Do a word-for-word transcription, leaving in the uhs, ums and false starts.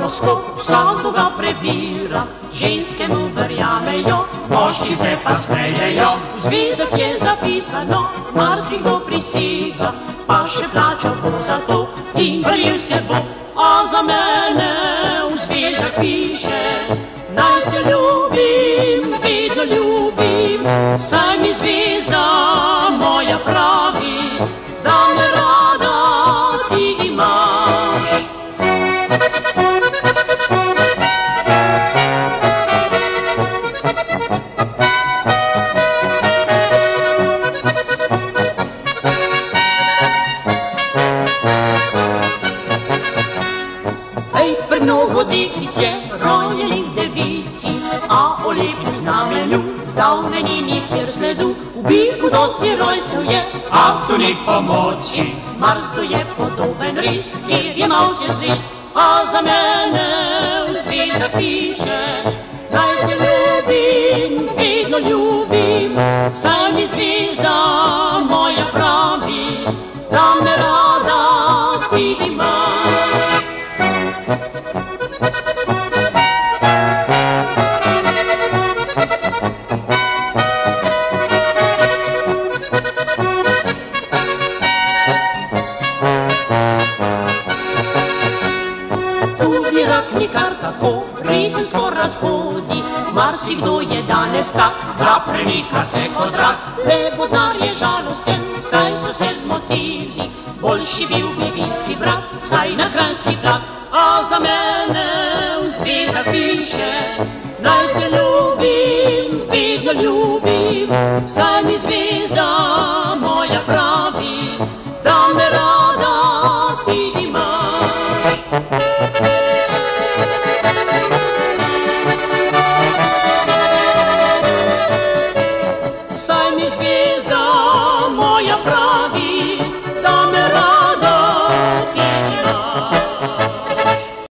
horoskop saldo ga prebira, ženske mu verjamejo, moški se pa smejejo. V zvezdah je zapisano, marsikdo prisega, pa še plačal bo za to in verjel se bo. A za mene v zvezdah piše, naj te ljubim, vedno ljubim, saj mi zvezda moja pravi, da me rada ti imaš. Mnogo deklic je ronjenih devici, a o lepem znamenju zdavneni nikjer sledu. V biku dosti rojstev je, a tu ni pomoči, Marsdo je podoben ris, kjer je mal čez lis. A za mene v zvezdah piše, naj te ljubim, vedno ljubim, saj mi zvezda moja pravi, da me rada ti imaš. Tudi rak nikar tako priteljsko rad hodi, marsikdo je danes tak, da premika se kot rak. Le vodnar je žalosten, saj so se zmotili, boljši bil bi vinski brat, saj na kranjski plat. A za mene v zvezdah piše, naj te ljubim, vedno ljubim, saj mi zvezda moja